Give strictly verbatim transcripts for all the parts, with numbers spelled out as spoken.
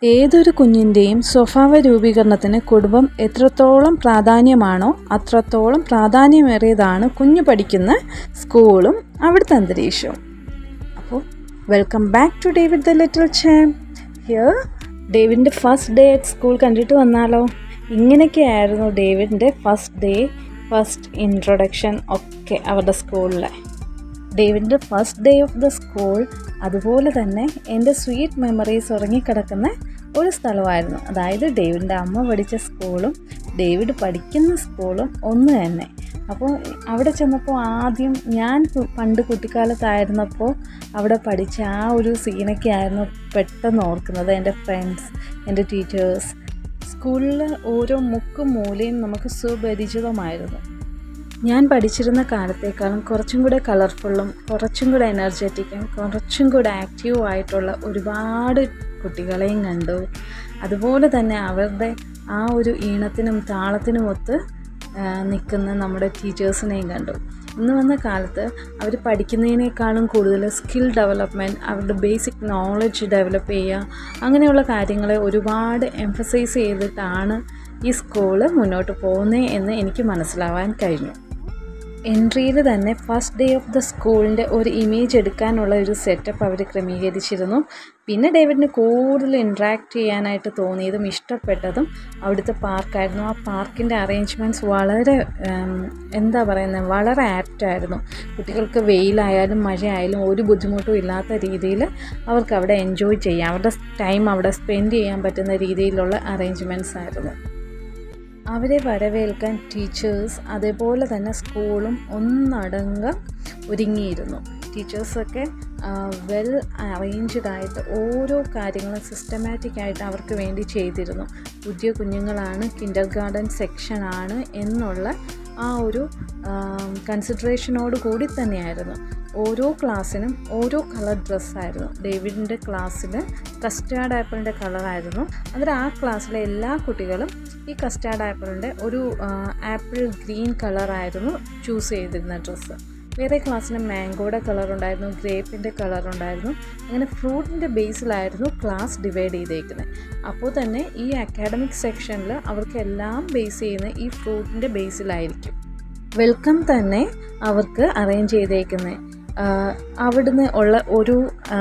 ഏതൊരു കുഞ്ഞിൻ്റെയും സ്വഭാവ രൂപീകരണത്തിന് കുടുംബം എത്രത്തോളം പ്രാധാന്യമാണോ അത്രത്തോളം പ്രാധാന്യമേറിയതാണ് കുഞ്ഞ് പഠിക്കുന്ന സ്കൂളും അവിടുത്തെ അന്തരീക്ഷവും. അപ്പോൾ welcome back to David the little champ. Here ഡേവിഡിൻ്റെ ഫസ്റ്റ് ഡേ അറ്റ് സ്കൂൾ കണ്ടിട്ട് വന്നാലോ. ഇങ്ങനെയൊക്കെയായിരുന്നു ഡേവിഡിൻ്റെ ഫസ്റ്റ് ഡേ, ഫസ്റ്റ് ഇൻട്രൊഡക്ഷൻ ഒക്കെ അവരുടെ സ്കൂളിലെ. ഡേവിഡിൻ്റെ first day of the school അതുപോലെ തന്നെ എൻ്റെ സ്വീറ്റ് മെമ്മറീസ് ഉറങ്ങിക്കിടക്കുന്ന ഒരു സ്ഥലമായിരുന്നു. അതായത് ഡേവിഡിൻ്റെ അമ്മ പഠിച്ച സ്കൂളും ഡേവിഡ് പഠിക്കുന്ന സ്കൂളും ഒന്ന് തന്നെ. അപ്പോൾ അവിടെ ചെന്നപ്പോൾ ആദ്യം ഞാൻ പണ്ട് കുട്ടിക്കാലത്തായിരുന്നപ്പോൾ അവിടെ പഠിച്ച ആ ഒരു സീനൊക്കെ ആയിരുന്നു പെട്ടെന്ന് ഓർക്കുന്നത്. എൻ്റെ ഫ്രണ്ട്സ്, എൻ്റെ ടീച്ചേഴ്സ്, സ്കൂളിലെ ഓരോ മുക്കും മൂലയും നമുക്ക് സുപരിചിതമായിരുന്നു. ഞാൻ പഠിച്ചിരുന്ന കാലത്തേക്കാളും കുറച്ചും കൂടെ കളർഫുള്ളും കുറച്ചും കൂടെ എനർജറ്റിക്കും കുറച്ചും കൂടെ ആക്റ്റീവും ആയിട്ടുള്ള ഒരുപാട് കുട്ടികളെയും കണ്ടു. അതുപോലെ തന്നെ അവരുടെ ആ ഒരു ഈണത്തിനും താളത്തിനുമൊത്ത് നിൽക്കുന്ന നമ്മുടെ ടീച്ചേഴ്സിനെയും കണ്ടു. ഇന്ന് വന്ന കാലത്ത് അവർ പഠിക്കുന്നതിനേക്കാളും കൂടുതൽ സ്കിൽ ഡെവലപ്മെൻറ്റ്, അവരുടെ ബേസിക് നോളജ് ഡെവലപ്പ് ചെയ്യുക, അങ്ങനെയുള്ള കാര്യങ്ങളെ ഒരുപാട് എംഫസൈസ് ചെയ്തിട്ടാണ് ഈ സ്കൂള് മുന്നോട്ട് പോകുന്നത് എന്ന് എനിക്ക് മനസ്സിലാവാൻ കഴിഞ്ഞു. എൻട്രിയിൽ തന്നെ ഫസ്റ്റ് ഡേ ഓഫ് ദ സ്കൂളിൻ്റെ ഒരു ഇമേജ് എടുക്കാനുള്ള ഒരു സെറ്റപ്പ് അവർ ക്രമീകരിച്ചിരുന്നു. പിന്നെ ഡേവിഡിന് കൂടുതൽ ഇൻട്രാക്ട് ചെയ്യാനായിട്ട് തോന്നിയതും ഇഷ്ടപ്പെട്ടതും അവിടുത്തെ പാർക്കായിരുന്നു. ആ പാർക്കിൻ്റെ അറേഞ്ച്മെൻറ്റ്സ് വളരെ എന്താ പറയുന്നത് വളരെ ആപ്റ്റായിരുന്നു. കുട്ടികൾക്ക് വെയിലായാലും മഴയായാലും ഒരു ബുദ്ധിമുട്ടും ഇല്ലാത്ത രീതിയിൽ അവർക്ക് അവിടെ എൻജോയ് ചെയ്യാം, അവരുടെ ടൈം അവിടെ സ്പെൻഡ് ചെയ്യാൻ പറ്റുന്ന രീതിയിലുള്ള അറേഞ്ച്മെൻറ്റ്സ് ആയിരുന്നു. അവരെ വരവേൽക്കാൻ ടീച്ചേഴ്സ് അതേപോലെ തന്നെ സ്കൂളും ഒന്നടങ്കം ഒരുങ്ങിയിരുന്നു. ടീച്ചേഴ്സൊക്കെ വെൽ അറേഞ്ച്ഡ് ആയിട്ട് ഓരോ കാര്യങ്ങളും സിസ്റ്റമാറ്റിക് ആയിട്ട് അവർക്ക് വേണ്ടി ചെയ്തിരുന്നു. പുതിയ കുഞ്ഞുങ്ങളാണ്, കിൻഡർ ഗാർഡൻ സെക്ഷനാണ് എന്നുള്ള ആ ഒരു കൺസിഡറേഷനോട് കൂടി തന്നെയായിരുന്നു. ഓരോ ക്ലാസ്സിനും ഓരോ കളർ ഡ്രസ്സായിരുന്നു. ഡേവിഡിൻ്റെ ക്ലാസ്സിൽ കസ്റ്റാർഡ് ആപ്പിളിൻ്റെ കളറായിരുന്നു. അന്നേരം ആ ക്ലാസ്സിലെ എല്ലാ കുട്ടികളും ഈ കസ്റ്റാർഡ് ആപ്പിളിൻ്റെ ഒരു ആപ്പിൾ ഗ്രീൻ കളറായിരുന്നു ചൂസ് ചെയ്തിരുന്ന ഡ്രസ്സ്. വേറെ ക്ലാസ്സിന് മാംഗോയുടെ കളറുണ്ടായിരുന്നു, ഗ്രേപ്പിൻ്റെ കളറുണ്ടായിരുന്നു. അങ്ങനെ ഫ്രൂട്ടിൻ്റെ ബേസിലായിരുന്നു ക്ലാസ് ഡിവൈഡ് ചെയ്തേക്കുന്നത്. അപ്പോൾ തന്നെ ഈ അക്കാഡമിക് സെക്ഷനിൽ അവർക്കെല്ലാം ബേസ് ചെയ്യുന്നത് ഈ ഫ്രൂട്ടിൻ്റെ ബേസിലായിരിക്കും. വെൽക്കം തന്നെ അവർക്ക് അറേഞ്ച് ചെയ്തേക്കുന്നത് അവിടുന്ന് ഉള്ള ഒരു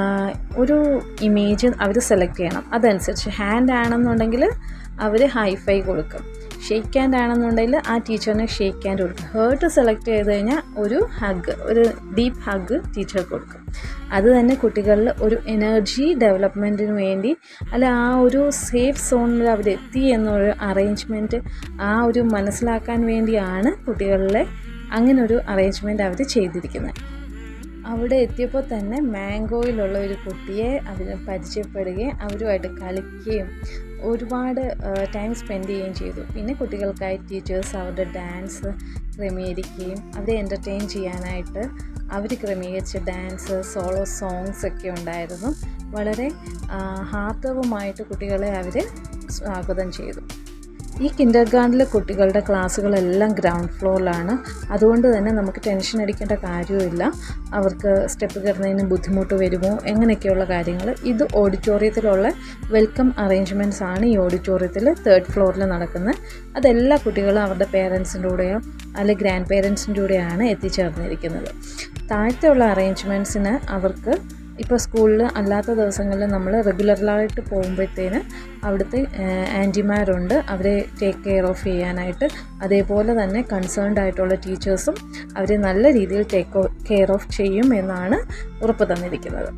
ഒരു ഇമേജ് അവർ സെലക്ട് ചെയ്യണം. അതനുസരിച്ച് ഹാൻഡ് ആണെന്നുണ്ടെങ്കിൽ അവർ ഹൈഫൈ കൊടുക്കും, ഷെയ്ക്ക് ഹാൻഡ് ആണെന്നുണ്ടെങ്കിൽ ആ ടീച്ചറിന് ഷെയ്ക്ക് ഹാൻഡ് കൊടുക്കും. ഹേർട്ട് സെലക്ട് ചെയ്ത് കഴിഞ്ഞാൽ ഒരു ഹഗ്, ഒരു ഡീപ്പ് ഹഗ് ടീച്ചർ കൊടുക്കും. അത് തന്നെ കുട്ടികളിൽ ഒരു എനർജി ഡെവലപ്മെൻറ്റിന് വേണ്ടി, അല്ല ആ ഒരു സേഫ് സോണിൽ അവരെത്തി എന്നൊരു അറേഞ്ച്മെൻറ്റ് ആ ഒരു മനസ്സിലാക്കാൻ വേണ്ടിയാണ് കുട്ടികളിലെ അങ്ങനൊരു അറേഞ്ച്മെൻറ്റ് അവർ ചെയ്തിരിക്കുന്നത്. അവിടെ എത്തിയപ്പോൾ തന്നെ മാംഗോയിലുള്ള ഒരു കുട്ടിയെ അവർ പരിചയപ്പെടുകയും അവരുമായിട്ട് കളിക്കുകയും ഒരുപാട് ടൈം സ്പെൻഡ് ചെയ്യുകയും ചെയ്തു. പിന്നെ കുട്ടികൾക്കായി ടീച്ചേഴ്സ് അവരുടെ ഡാൻസ് ക്രമീകരിക്കുകയും അവരെ എൻ്റർടൈൻ ചെയ്യാനായിട്ട് അവർ ക്രമീകരിച്ച ഡാൻസ്, സോളോ സോങ്സ് ഒക്കെ ഉണ്ടായിരുന്നു. വളരെ ഹാർദവമായിട്ട് കുട്ടികളെ അവർ സ്വാഗതം ചെയ്തു. ഈ കിൻഡർ ഗാർഡനിലെ കുട്ടികളുടെ ക്ലാസ്സുകളെല്ലാം ഗ്രൗണ്ട് ഫ്ലോറിലാണ്. അതുകൊണ്ട് തന്നെ നമുക്ക് ടെൻഷൻ അടിക്കേണ്ട കാര്യമില്ല. അവർക്ക് സ്റ്റെപ്പ് കയറുന്നതിന് ബുദ്ധിമുട്ട് വരുമോ എങ്ങനെയൊക്കെയുള്ള കാര്യങ്ങൾ. ഇത് ഓഡിറ്റോറിയത്തിലുള്ള വെൽക്കം അറേഞ്ച്മെൻറ്റ്സ് ആണ് ഈ ഓഡിറ്റോറിയത്തിൽ തേർഡ് ഫ്ലോറിൽ നടക്കുന്നത്. അതെല്ലാ കുട്ടികളും അവരുടെ പേരൻസിൻ്റെ കൂടെയോ അല്ലെങ്കിൽ ഗ്രാൻഡ് പേരൻസിൻ്റെ കൂടെയാണ് എത്തിച്ചേർന്നിരിക്കുന്നത്. താഴത്തെയുള്ള അറേഞ്ച്മെൻറ്റ്സിന് അവർക്ക് ഇപ്പോൾ സ്കൂളിൽ അല്ലാത്ത ദിവസങ്ങളിൽ നമ്മൾ റെഗുലറായിട്ട് പോകുമ്പോഴത്തേന് അവിടുത്തെ ആൻറ്റിമാരുണ്ട് അവരെ ടേക്ക് കെയർ ഓഫ് ചെയ്യാനായിട്ട്. അതേപോലെ തന്നെ കൺസേൺഡ് ആയിട്ടുള്ള ടീച്ചേഴ്സും അവരെ നല്ല രീതിയിൽ ടേക്ക് കെയർ ഓഫ് ചെയ്യും എന്നാണ് ഉറപ്പ് തന്നിരിക്കുന്നത്.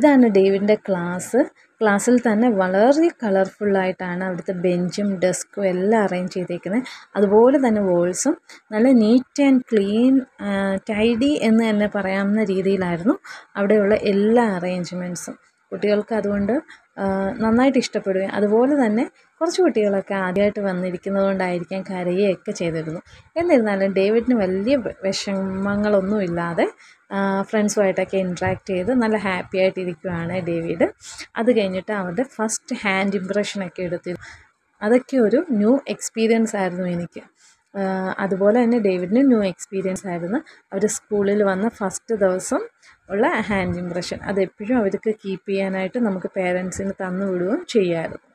ഇതാണ് ഡേവിഡിൻ്റെ ക്ലാസ്. ക്ലാസ്സിൽ തന്നെ വളരെ കളർഫുള്ളായിട്ടാണ് അവിടുത്തെ ബെഞ്ചും ഡെസ്കും എല്ലാം അറേഞ്ച് ചെയ്തേക്കുന്നത്. അതുപോലെ തന്നെ വോൾസും നല്ല നീറ്റ് ആൻഡ് ക്ലീൻ, ടൈഡി എന്ന് തന്നെ പറയാവുന്ന രീതിയിലായിരുന്നു അവിടെയുള്ള എല്ലാ അറേഞ്ച്മെൻറ്റ്സും. കുട്ടികൾക്ക് അതുകൊണ്ട് നന്നായിട്ട് ഇഷ്ടപ്പെടുകയും അതുപോലെ തന്നെ കുറച്ച് കുട്ടികളൊക്കെ ആദ്യമായിട്ട് വന്നിരിക്കുന്നത് കൊണ്ടായിരിക്കാം കരയുകയൊക്കെ ചെയ്തിരുന്നു. എന്നിരുന്നാലും ഡേവിഡിന് വലിയ വിഷമങ്ങളൊന്നുമില്ലാതെ ഫ്രണ്ട്സുമായിട്ടൊക്കെ ഇൻട്രാക്ട് ചെയ്ത് നല്ല ഹാപ്പി ആയിട്ടിരിക്കുകയാണ് ഡേവിഡ്. അത് കഴിഞ്ഞിട്ട് അവരുടെ ഫസ്റ്റ് ഹാൻഡ് ഇംപ്രഷനൊക്കെ എടുത്തിരുന്നു. അതൊക്കെ ഒരു ന്യൂ എക്സ്പീരിയൻസ് ആയിരുന്നു എനിക്ക്. അതുപോലെ തന്നെ ഡേവിഡിന് ന്യൂ എക്സ്പീരിയൻസ് ആയിരുന്നു. അവർ സ്കൂളിൽ വന്ന ഫസ്റ്റ് ദിവസം ഉള്ള ഹാൻഡ് ഇംപ്രഷൻ അതെപ്പോഴും അവർക്ക് കീപ്പ് ചെയ്യാനായിട്ട് നമുക്ക് പേരൻസിന് തന്നു വിടുകയും ചെയ്യാമായിരുന്നു.